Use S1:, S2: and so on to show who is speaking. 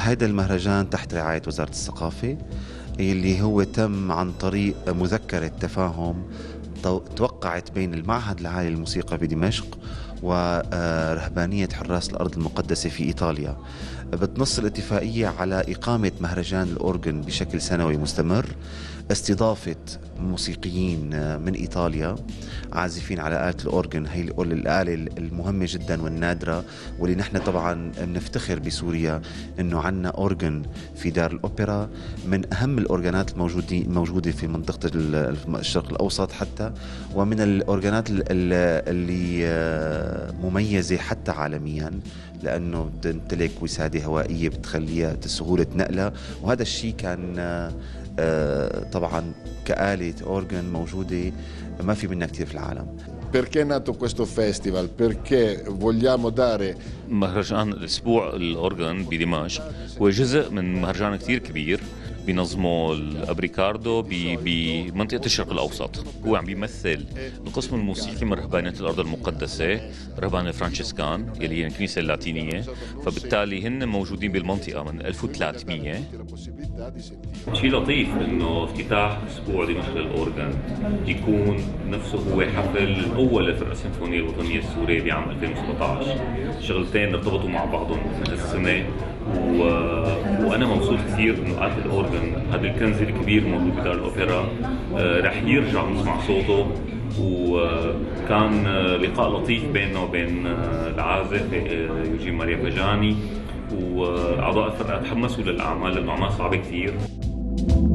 S1: هذا المهرجان تحت رعاية وزارة الثقافة، اللي هو تم عن طريق مذكرة تفاهم توقعت بين المعهد العالي للموسيقى بدمشق ورهبانية حراس الأرض المقدسة في إيطاليا. بتنص الاتفاقية على إقامة مهرجان الأورغن بشكل سنوي مستمر، استضافة موسيقيين من إيطاليا عازفين على آلة الأورغن، هي الآلة المهمة جدا والنادرة، واللي نحن طبعا بنفتخر بسوريا إنه عنا أورغن في دار الأوبرا، من أهم الأورغانات الموجودة في منطقة الشرق الأوسط حتى، ومن الأورغانات اللي مميزة حتى عالميا، لأنه بتمتلك وسادة هوائية بتخليها سهولة نقلها. وهذا الشيء كان طبعا كآلة أورغن موجودة ما في منها كثير في العالم.
S2: Perché è nato questo festival? Perché vogliamo dare
S3: مهرجان الأسبوع الأورغن بدمشق هو جزء من مهرجان كثير كبير بينظمه الأبريكاردو بمنطقة الشرق الأوسط. هو عم بيمثل القسم الموسيقي من رهبانية الأرض المقدسة، رهبان الفرانشيسكان يلي هي الكنيسة اللاتينية، فبالتالي هن موجودين بالمنطقة من 1300. شيء لطيف انه افتتاح اسبوع دمشق للأورغن يكون نفسه هو حفل الاول للفرقة السيمفونية الوطنية السورية بعام 2017. شغلتين ارتبطوا مع بعضهم هالسنة، وانا مبسوط كثير انه آلة الأورغن هذا الكنز الكبير موجود بدار الأوبرا رح يرجع نسمع صوته. وكان لقاء لطيف بيننا وبين العازف يوجين ماريا بجاني، وأعضاء الفرقة تحمسوا للأعمال لأنه أعمال صعبة كثير.